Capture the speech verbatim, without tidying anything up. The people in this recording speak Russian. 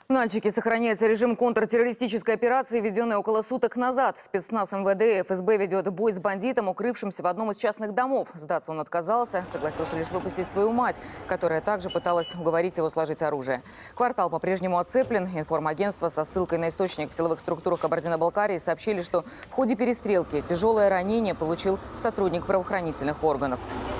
В Нальчике сохраняется режим контртеррористической операции, введенной около суток назад. Спецназ эм вэ дэ и эф эс бэ ведет бой с бандитом, укрывшимся в одном из частных домов. Сдаться он отказался, согласился лишь выпустить свою мать, которая также пыталась уговорить его сложить оружие. Квартал по-прежнему оцеплен. Информагентство со ссылкой на источник в силовых структурах Кабардино-Балкарии сообщили, что в ходе перестрелки тяжелое ранение получил сотрудник правоохранительных органов.